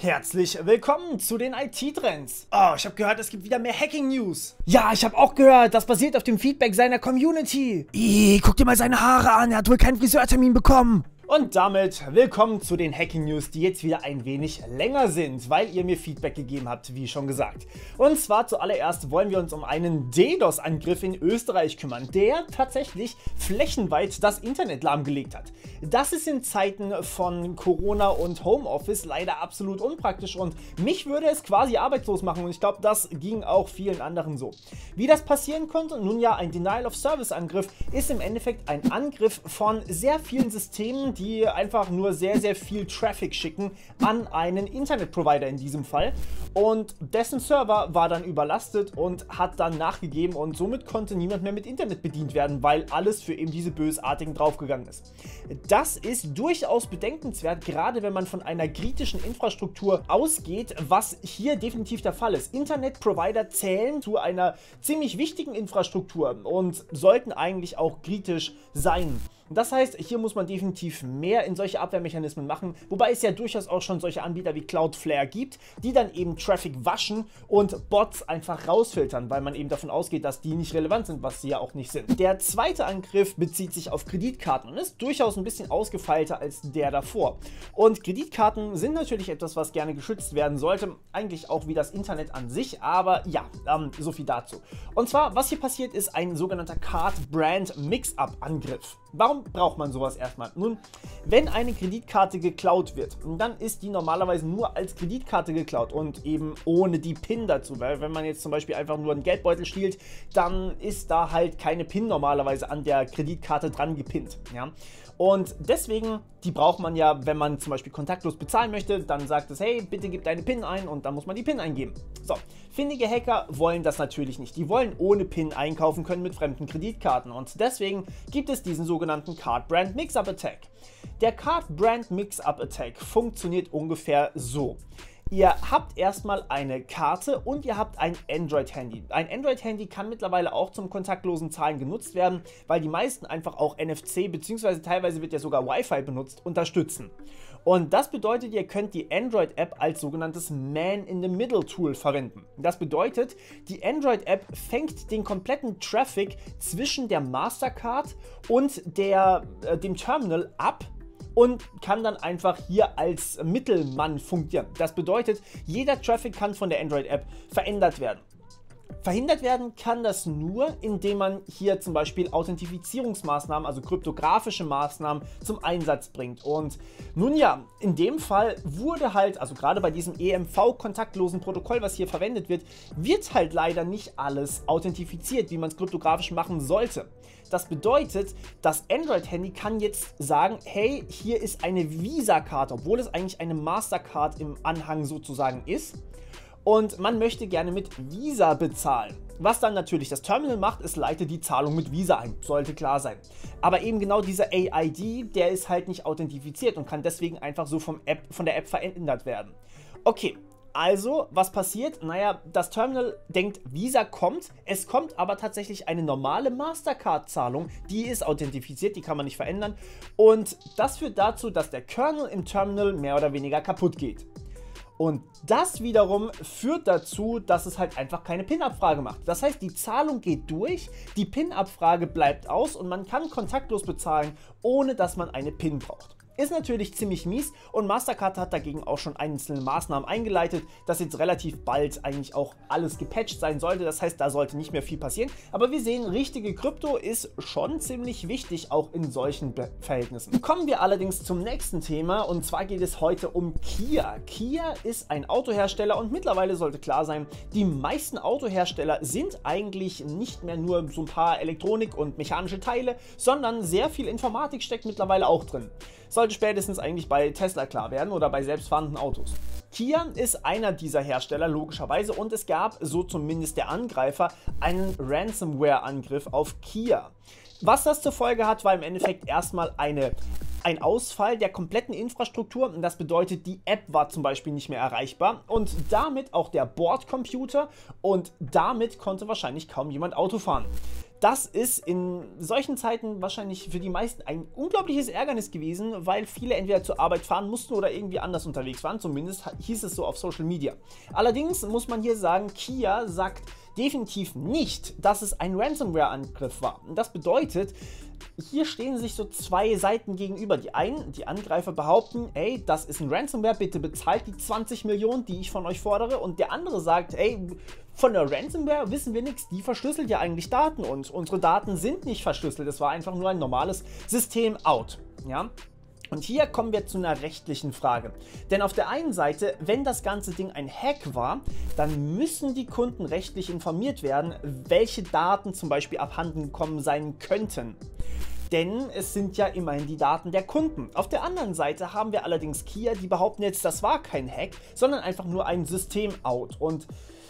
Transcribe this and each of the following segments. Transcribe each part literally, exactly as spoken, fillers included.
Herzlich willkommen zu den I T-Trends. Oh, ich habe gehört, es gibt wieder mehr Hacking-News. Ja, ich habe auch gehört, das basiert auf dem Feedback seiner Community. Ih, guck dir mal seine Haare an, er hat wohl keinen Friseurtermin bekommen. Und damit willkommen zu den Hacking News, die jetzt wieder ein wenig länger sind, weil ihr mir Feedback gegeben habt, wie schon gesagt. Und zwar zuallererst wollen wir uns um einen DDoS-Angriff in Österreich kümmern, der tatsächlich flächenweit das Internet lahmgelegt hat. Das ist in Zeiten von Corona und Homeoffice leider absolut unpraktisch und mich würde es quasi arbeitslos machen und ich glaube, das ging auch vielen anderen so. Wie das passieren konnte? Nun ja, ein Denial-of-Service-Angriff ist im Endeffekt ein Angriff von sehr vielen Systemen, die die einfach nur sehr, sehr viel Traffic schicken an einen Internetprovider in diesem Fall. Und dessen Server war dann überlastet und hat dann nachgegeben und somit konnte niemand mehr mit Internet bedient werden, weil alles für eben diese Bösartigen draufgegangen ist. Das ist durchaus bedenkenswert, gerade wenn man von einer kritischen Infrastruktur ausgeht, was hier definitiv der Fall ist. Internetprovider zählen zu einer ziemlich wichtigen Infrastruktur und sollten eigentlich auch kritisch sein. Das heißt, hier muss man definitiv mehr in solche Abwehrmechanismen machen, wobei es ja durchaus auch schon solche Anbieter wie Cloudflare gibt, die dann eben Traffic waschen und Bots einfach rausfiltern, weil man eben davon ausgeht, dass die nicht relevant sind, was sie ja auch nicht sind. Der zweite Angriff bezieht sich auf Kreditkarten und ist durchaus ein bisschen ausgefeilter als der davor. Und Kreditkarten sind natürlich etwas, was gerne geschützt werden sollte, eigentlich auch wie das Internet an sich, aber ja, ähm, so viel dazu. Und zwar, was hier passiert, ist ein sogenannter Card-Brand-Mix-Up-Angriff. Warum braucht man sowas erstmal? Nun, wenn eine Kreditkarte geklaut wird, dann ist die normalerweise nur als Kreditkarte geklaut und eben ohne die PIN dazu, weil wenn man jetzt zum Beispiel einfach nur einen Geldbeutel stiehlt, dann ist da halt keine PIN normalerweise an der Kreditkarte dran gepinnt. Ja? Und deswegen, die braucht man ja, wenn man zum Beispiel kontaktlos bezahlen möchte, dann sagt es, hey, bitte gib deine PIN ein und dann muss man die PIN eingeben. So, findige Hacker wollen das natürlich nicht. Die wollen ohne PIN einkaufen können mit fremden Kreditkarten und deswegen gibt es diesen sogenannten Card Brand Mix-Up Attack. Der Card Brand Mix-Up Attack funktioniert ungefähr so. Ihr habt erstmal eine Karte und ihr habt ein Android-Handy. Ein Android-Handy kann mittlerweile auch zum kontaktlosen Zahlen genutzt werden, weil die meisten einfach auch N F C bzw. teilweise wird ja sogar Wi-Fi benutzt, unterstützen. Und das bedeutet, ihr könnt die Android-App als sogenanntes Man-in-the-Middle-Tool verwenden. Das bedeutet, die Android-App fängt den kompletten Traffic zwischen der Mastercard und der, äh, dem Terminal ab und kann dann einfach hier als Mittelmann fungieren. Das bedeutet, jeder Traffic kann von der Android-App verändert werden. Verhindert werden kann das nur, indem man hier zum Beispiel Authentifizierungsmaßnahmen, also kryptografische Maßnahmen zum Einsatz bringt. Und nun ja, in dem Fall wurde halt, also gerade bei diesem E M V-kontaktlosen Protokoll, was hier verwendet wird, wird halt leider nicht alles authentifiziert, wie man es kryptografisch machen sollte. Das bedeutet, das Android-Handy kann jetzt sagen, hey, hier ist eine Visa-Karte, obwohl es eigentlich eine Mastercard im Anhang sozusagen ist. Und man möchte gerne mit Visa bezahlen. Was dann natürlich das Terminal macht, es leitet die Zahlung mit Visa ein, sollte klar sein. Aber eben genau dieser A I D, der ist halt nicht authentifiziert und kann deswegen einfach so vom App, von der App verändert werden. Okay, also was passiert? Naja, das Terminal denkt, Visa kommt, es kommt aber tatsächlich eine normale Mastercard-Zahlung, die ist authentifiziert, die kann man nicht verändern. Und das führt dazu, dass der Kernel im Terminal mehr oder weniger kaputt geht. Und das wiederum führt dazu, dass es halt einfach keine PIN-Abfrage macht. Das heißt, die Zahlung geht durch, die PIN-Abfrage bleibt aus und man kann kontaktlos bezahlen, ohne dass man eine PIN braucht. Ist natürlich ziemlich mies und Mastercard hat dagegen auch schon einzelne Maßnahmen eingeleitet, dass jetzt relativ bald eigentlich auch alles gepatcht sein sollte. Das heißt, da sollte nicht mehr viel passieren. Aber wir sehen, richtige Krypto ist schon ziemlich wichtig, auch in solchen Be- Verhältnissen. Kommen wir allerdings zum nächsten Thema und zwar geht es heute um Kia. Kia ist ein Autohersteller und mittlerweile sollte klar sein, die meisten Autohersteller sind eigentlich nicht mehr nur so ein paar Elektronik und mechanische Teile, sondern sehr viel Informatik steckt mittlerweile auch drin. Sollte spätestens eigentlich bei Tesla klar werden oder bei selbstfahrenden Autos. Kia ist einer dieser Hersteller logischerweise und es gab, so zumindest der Angreifer, einen Ransomware-Angriff auf Kia. Was das zur Folge hat, war im Endeffekt erstmal eine ein Ausfall der kompletten Infrastruktur. Das bedeutet, die App war zum Beispiel nicht mehr erreichbar und damit auch der Bordcomputer und damit konnte wahrscheinlich kaum jemand Auto fahren. Das ist in solchen Zeiten wahrscheinlich für die meisten ein unglaubliches Ärgernis gewesen, weil viele entweder zur Arbeit fahren mussten oder irgendwie anders unterwegs waren. Zumindest hieß es so auf Social Media. Allerdings muss man hier sagen, Kia sagt definitiv nicht, dass es ein Ransomware-Angriff war. Und das bedeutet, hier stehen sich so zwei Seiten gegenüber. Die einen, die Angreifer behaupten, ey, das ist ein Ransomware, bitte bezahlt die zwanzig Millionen, die ich von euch fordere. Und der andere sagt, ey, von der Ransomware wissen wir nichts, die verschlüsselt ja eigentlich Daten und unsere Daten sind nicht verschlüsselt. Es war einfach nur ein normales System-Out. Ja? Und hier kommen wir zu einer rechtlichen Frage. Denn auf der einen Seite, wenn das ganze Ding ein Hack war, dann müssen die Kunden rechtlich informiert werden, welche Daten zum Beispiel abhanden gekommen sein könnten. Denn es sind ja immerhin die Daten der Kunden. Auf der anderen Seite haben wir allerdings Kia, die behaupten jetzt, das war kein Hack, sondern einfach nur ein System-Out. Und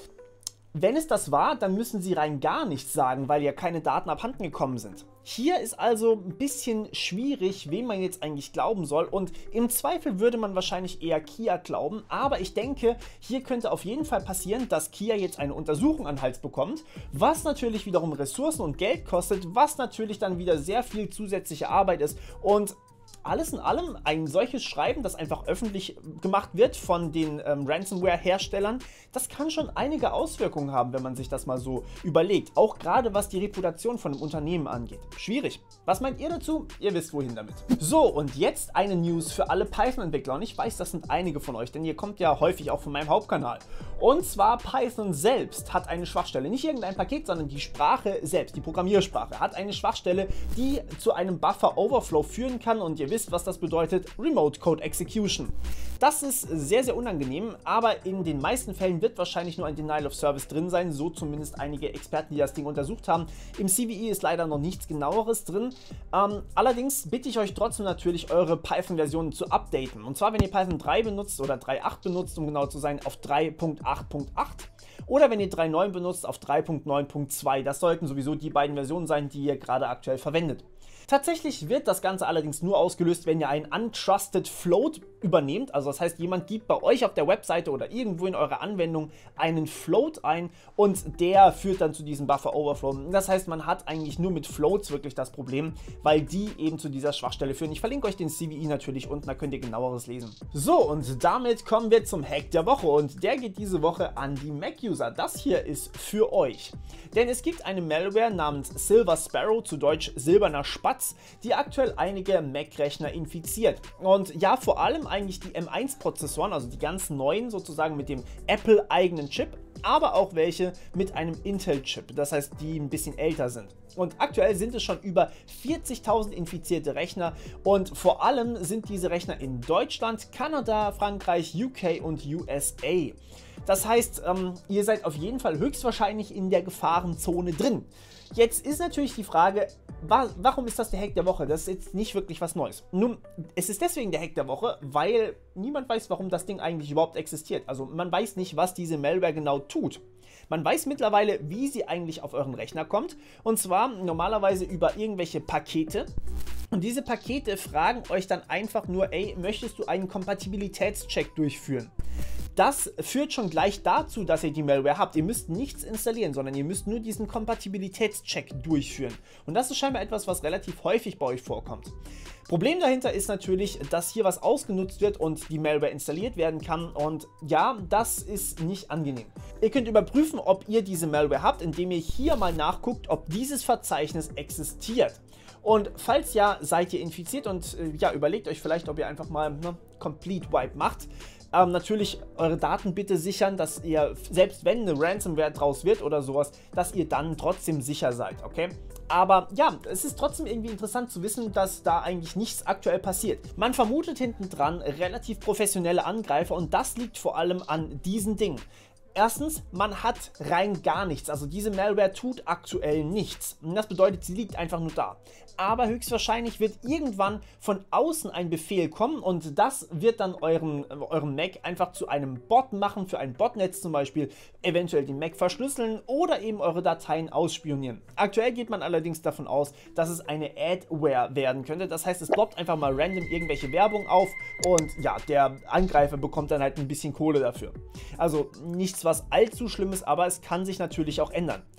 wenn es das war, dann müssen sie rein gar nichts sagen, weil ja keine Daten abhanden gekommen sind. Hier ist also ein bisschen schwierig, wem man jetzt eigentlich glauben soll, und im Zweifel würde man wahrscheinlich eher Kia glauben, aber ich denke, hier könnte auf jeden Fall passieren, dass Kia jetzt eine Untersuchung an den Hals bekommt, was natürlich wiederum Ressourcen und Geld kostet, was natürlich dann wieder sehr viel zusätzliche Arbeit ist, und alles in allem ein solches Schreiben, das einfach öffentlich gemacht wird von den ähm, Ransomware-Herstellern, das kann schon einige Auswirkungen haben, wenn man sich das mal so überlegt. Auch gerade was die Reputation von einem Unternehmen angeht. Schwierig. Was meint ihr dazu? Ihr wisst wohin damit. So, und jetzt eine News für alle Python-Entwickler. Und ich weiß, das sind einige von euch, denn ihr kommt ja häufig auch von meinem Hauptkanal. Und zwar Python selbst hat eine Schwachstelle. Nicht irgendein Paket, sondern die Sprache selbst, die Programmiersprache, hat eine Schwachstelle, die zu einem Buffer-Overflow führen kann, und ihr wisst, was das bedeutet: Remote Code Execution. Das ist sehr, sehr unangenehm, aber in den meisten Fällen wird wahrscheinlich nur ein Denial of Service drin sein, so zumindest einige Experten, die das Ding untersucht haben. Im C V E ist leider noch nichts Genaueres drin. Ähm, allerdings bitte ich euch trotzdem natürlich, eure Python-Versionen zu updaten. Und zwar, wenn ihr Python drei benutzt oder drei Punkt acht benutzt, um genau zu sein, auf drei Punkt acht Punkt acht. Oder wenn ihr drei Punkt neun benutzt, auf drei Punkt neun Punkt zwei. Das sollten sowieso die beiden Versionen sein, die ihr gerade aktuell verwendet. Tatsächlich wird das Ganze allerdings nur ausgelöst, wenn ihr einen Untrusted Float übernehmt. Also das heißt, jemand gibt bei euch auf der Webseite oder irgendwo in eurer Anwendung einen Float ein und der führt dann zu diesem Buffer Overflow. Das heißt, man hat eigentlich nur mit Floats wirklich das Problem, weil die eben zu dieser Schwachstelle führen. Ich verlinke euch den C V E natürlich unten, da könnt ihr genaueres lesen. So, und damit kommen wir zum Hack der Woche, und der geht diese Woche an die Mac-User. Das hier ist für euch. Denn es gibt eine Malware namens Silver Sparrow, zu Deutsch silberner Spatz, die aktuell einige Mac-Rechner infiziert. Und ja, vor allem eigentlich die M eins Prozessoren, also die ganz neuen sozusagen mit dem Apple-eigenen Chip, aber auch welche mit einem Intel-Chip, das heißt, die ein bisschen älter sind. Und aktuell sind es schon über vierzigtausend infizierte Rechner, und vor allem sind diese Rechner in Deutschland, Kanada, Frankreich, U K und U S A. Das heißt, ähm, ihr seid auf jeden Fall höchstwahrscheinlich in der Gefahrenzone drin. Jetzt ist natürlich die Frage, wa warum ist das der Hack der Woche? Das ist jetzt nicht wirklich was Neues. Nun, es ist deswegen der Hack der Woche, weil niemand weiß, warum das Ding eigentlich überhaupt existiert. Also man weiß nicht, was diese Malware genau tut. Man weiß mittlerweile, wie sie eigentlich auf euren Rechner kommt, und zwar normalerweise über irgendwelche Pakete. Und diese Pakete fragen euch dann einfach nur, ey, möchtest du einen Kompatibilitätscheck durchführen? Das führt schon gleich dazu, dass ihr die Malware habt. Ihr müsst nichts installieren, sondern ihr müsst nur diesen Kompatibilitätscheck durchführen. Und das ist scheinbar etwas, was relativ häufig bei euch vorkommt. Problem dahinter ist natürlich, dass hier was ausgenutzt wird und die Malware installiert werden kann, und ja, das ist nicht angenehm. Ihr könnt überprüfen, ob ihr diese Malware habt, indem ihr hier mal nachguckt, ob dieses Verzeichnis existiert. Und falls ja, seid ihr infiziert, und äh, ja, überlegt euch vielleicht, ob ihr einfach mal ne, Complete Wipe macht. Ähm, natürlich eure Daten bitte sichern, dass ihr, selbst wenn eine Ransomware draus wird oder sowas, dass ihr dann trotzdem sicher seid, okay? Aber ja, es ist trotzdem irgendwie interessant zu wissen, dass da eigentlich nichts aktuell passiert. Man vermutet hinten dran relativ professionelle Angreifer, und das liegt vor allem an diesen Dingen. Erstens, man hat rein gar nichts, also diese Malware tut aktuell nichts. Und das bedeutet, sie liegt einfach nur da. Aber höchstwahrscheinlich wird irgendwann von außen ein Befehl kommen, und das wird dann euren, euren Mac einfach zu einem Bot machen, für ein Botnetz zum Beispiel, eventuell den Mac verschlüsseln oder eben eure Dateien ausspionieren. Aktuell geht man allerdings davon aus, dass es eine Adware werden könnte. Das heißt, es ploppt einfach mal random irgendwelche Werbung auf, und ja, der Angreifer bekommt dann halt ein bisschen Kohle dafür. Also nichts was allzu schlimm ist, aber es kann sich natürlich auch ändern.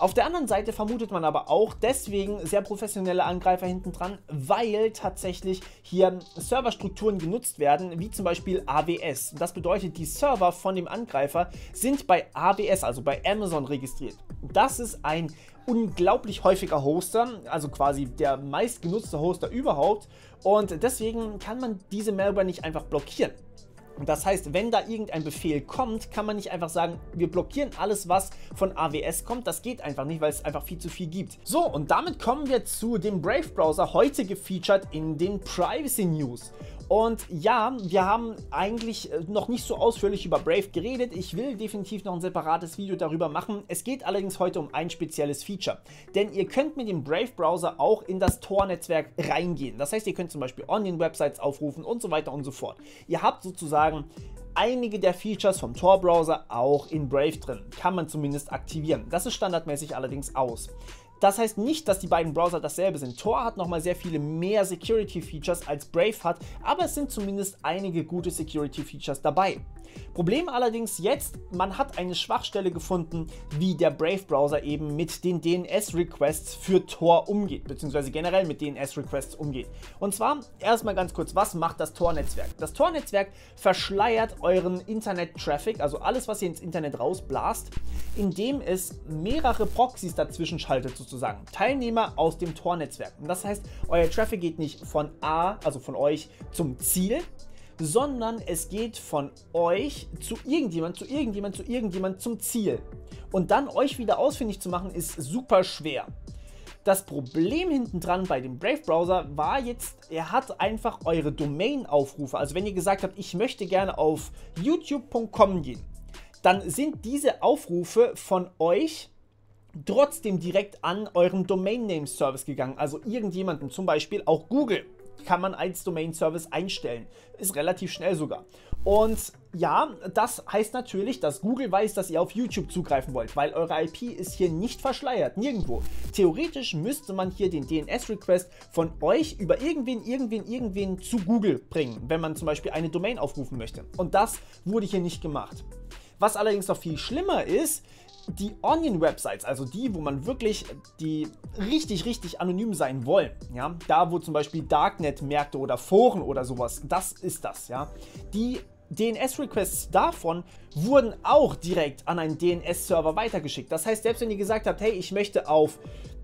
Auf der anderen Seite vermutet man aber auch deswegen sehr professionelle Angreifer hinten dran, weil tatsächlich hier Serverstrukturen genutzt werden, wie zum Beispiel A W S. Das bedeutet, die Server von dem Angreifer sind bei A W S, also bei Amazon, registriert. Das ist ein unglaublich häufiger Hoster, also quasi der meistgenutzte Hoster überhaupt, und deswegen kann man diese Malware nicht einfach blockieren. Das heißt, wenn da irgendein Befehl kommt, kann man nicht einfach sagen, wir blockieren alles, was von A W S kommt. Das geht einfach nicht, weil es einfach viel zu viel gibt. So, und damit kommen wir zu dem Brave Browser, heute gefeatured in den Privacy News. Und ja, wir haben eigentlich noch nicht so ausführlich über Brave geredet. Ich will definitiv noch ein separates Video darüber machen. Es geht allerdings heute um ein spezielles Feature. Denn ihr könnt mit dem Brave Browser auch in das Tor-Netzwerk reingehen. Das heißt, ihr könnt zum Beispiel Onion-Websites aufrufen und so weiter und so fort. Ihr habt sozusagen einige der Features vom Tor-Browser auch in Brave drin. Kann man zumindest aktivieren. Das ist standardmäßig allerdings aus. Das heißt nicht, dass die beiden Browser dasselbe sind. Tor hat nochmal sehr viele mehr Security-Features als Brave hat, aber es sind zumindest einige gute Security-Features dabei. Problem allerdings jetzt, man hat eine Schwachstelle gefunden, wie der Brave-Browser eben mit den D N S-Requests für Tor umgeht, beziehungsweise generell mit D N S-Requests umgeht. Und zwar erstmal ganz kurz, was macht das Tor-Netzwerk? Das Tor-Netzwerk verschleiert euren Internet-Traffic, also alles, was ihr ins Internet rausblast, indem es mehrere Proxys dazwischen schaltet sozusagen, Teilnehmer aus dem Tor-Netzwerk. Und das heißt, euer Traffic geht nicht von A, also von euch, zum Ziel, sondern es geht von euch zu irgendjemand, zu irgendjemand, zu irgendjemand zum Ziel. Und dann euch wieder ausfindig zu machen, ist super schwer. Das Problem hinten dran bei dem Brave Browser war jetzt, er hat einfach eure Domain-Aufrufe. Also wenn ihr gesagt habt, ich möchte gerne auf youtube punkt com gehen, dann sind diese Aufrufe von euch trotzdem direkt an euren Domain-Name-Service gegangen. Also irgendjemanden, zum Beispiel auch Google, kann man als Domain-Service einstellen. Ist relativ schnell sogar. Und ja, das heißt natürlich, dass Google weiß, dass ihr auf YouTube zugreifen wollt, weil eure I P ist hier nicht verschleiert, nirgendwo. Theoretisch müsste man hier den D N S-Request von euch über irgendwen, irgendwen, irgendwen zu Google bringen, wenn man zum Beispiel eine Domain aufrufen möchte. Und das wurde hier nicht gemacht. Was allerdings noch viel schlimmer ist, die Onion-Websites, also die, wo man wirklich die richtig, richtig anonym sein wollen, ja, da wo zum Beispiel Darknet-Märkte oder Foren oder sowas, das ist das, ja, die D N S-Requests davon wurden auch direkt an einen D N S-Server weitergeschickt. Das heißt, selbst wenn ihr gesagt habt, hey, ich möchte auf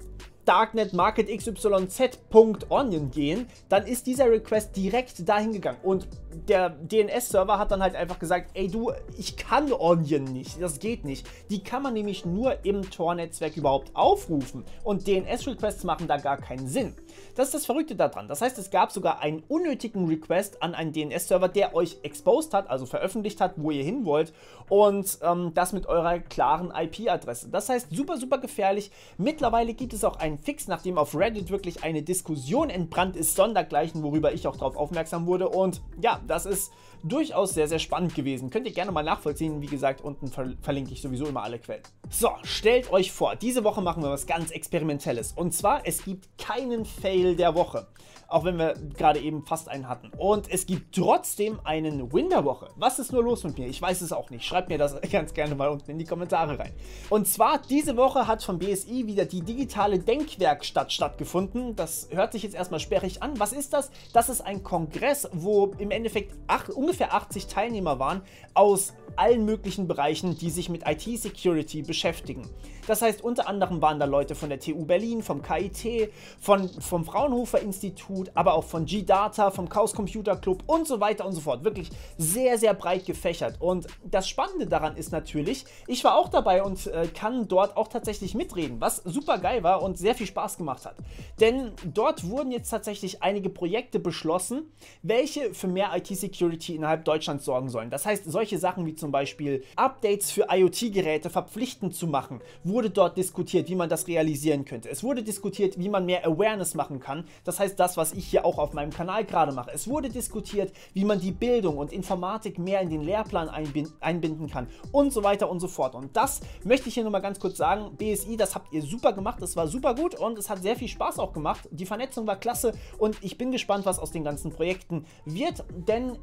Darknet Market X Y Z Punkt Onion gehen, dann ist dieser Request direkt dahin gegangen und der D N S-Server hat dann halt einfach gesagt, ey du, ich kann Onion nicht, das geht nicht. Die kann man nämlich nur im Tor-Netzwerk überhaupt aufrufen und D N S-Requests machen da gar keinen Sinn. Das ist das Verrückte daran. Das heißt, es gab sogar einen unnötigen Request an einen D N S-Server, der euch exposed hat, also veröffentlicht hat, wo ihr hin wollt und ähm, das mit eurer klaren I P-Adresse. Das heißt, super, super gefährlich. Mittlerweile gibt es auch einen Fix, nachdem auf Reddit wirklich eine Diskussion entbrannt ist, sondergleichen, worüber ich auch darauf aufmerksam wurde. Und ja, das ist durchaus sehr, sehr spannend gewesen. Könnt ihr gerne mal nachvollziehen. Wie gesagt, unten ver verlinke ich sowieso immer alle Quellen. So, stellt euch vor, diese Woche machen wir was ganz Experimentelles. Und zwar, es gibt keinen Fail der Woche. Auch wenn wir gerade eben fast einen hatten. Und es gibt trotzdem einen Win der Woche. Was ist nur los mit mir? Ich weiß es auch nicht. Schreibt mir das ganz gerne mal unten in die Kommentare rein. Und zwar, diese Woche hat vom B S I wieder die digitale Denkwerkstatt stattgefunden. Das hört sich jetzt erstmal sperrig an. Was ist das? Das ist ein Kongress, wo im Endeffekt acht, ungefähr achtzig Teilnehmer waren aus allen möglichen Bereichen, die sich mit I T-Security beschäftigen. Das heißt, unter anderem waren da Leute von der T U Berlin, vom K I T, von, vom Fraunhofer Institut, aber auch von G-Data, vom Chaos Computer Club und so weiter und so fort. Wirklich sehr, sehr breit gefächert. Und das Spannende daran ist natürlich, ich war auch dabei und äh, kann dort auch tatsächlich mitreden, was super geil war und sehr viel Spaß gemacht hat. Denn dort wurden jetzt tatsächlich einige Projekte beschlossen, welche für mehr I T-Security innerhalb Deutschlands sorgen sollen. Das heißt, solche Sachen wie zum Beispiel Updates für IoT-Geräte verpflichtend zu machen, wurde dort diskutiert, wie man das realisieren könnte. Es wurde diskutiert, wie man mehr Awareness machen kann. Das heißt, das, was ich hier auch auf meinem Kanal gerade mache. Es wurde diskutiert, wie man die Bildung und Informatik mehr in den Lehrplan einbinden kann und so weiter und so fort. Und das möchte ich hier nochmal ganz kurz sagen. B S I, das habt ihr super gemacht. Das war super gut und es hat sehr viel Spaß auch gemacht. Die Vernetzung war klasse und ich bin gespannt, was aus den ganzen Projekten wird, denn es wurde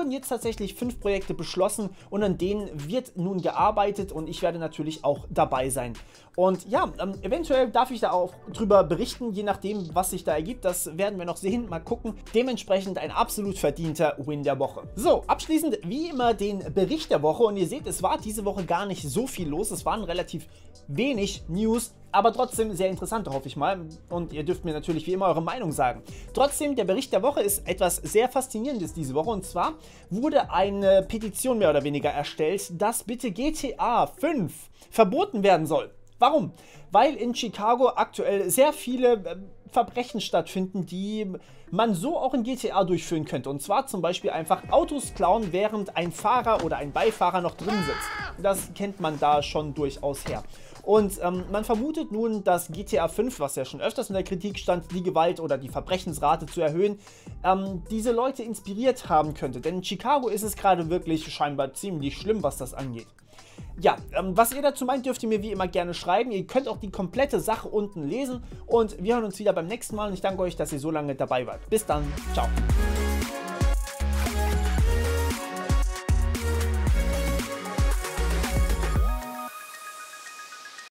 wurden jetzt tatsächlich fünf Projekte beschlossen und an denen wird nun gearbeitet und ich werde natürlich auch dabei sein. Und ja, ähm, eventuell darf ich da auch drüber berichten, je nachdem, was sich da ergibt. Das werden wir noch sehen, mal gucken. Dementsprechend ein absolut verdienter Win der Woche. So, abschließend wie immer den Bericht der Woche und ihr seht, es war diese Woche gar nicht so viel los. Es waren relativ wenig News, aber trotzdem sehr interessant, hoffe ich mal. Und ihr dürft mir natürlich wie immer eure Meinung sagen. Trotzdem, der Bericht der Woche ist etwas sehr Faszinierendes diese Woche. Und zwar wurde eine Petition mehr oder weniger erstellt, dass bitte G T A fünf verboten werden soll. Warum? Weil in Chicago aktuell sehr viele äh, Verbrechen stattfinden, die man so auch in G T A durchführen könnte. Und zwar zum Beispiel einfach Autos klauen, während ein Fahrer oder ein Beifahrer noch drin sitzt. Das kennt man da schon durchaus her. Und ähm, man vermutet nun, dass G T A fünf, was ja schon öfters in der Kritik stand, die Gewalt oder die Verbrechensrate zu erhöhen, ähm, diese Leute inspiriert haben könnte. Denn in Chicago ist es gerade wirklich scheinbar ziemlich schlimm, was das angeht. Ja, ähm, was ihr dazu meint, dürft ihr mir wie immer gerne schreiben. Ihr könnt auch die komplette Sache unten lesen und wir hören uns wieder beim nächsten Mal und ich danke euch, dass ihr so lange dabei wart. Bis dann, ciao.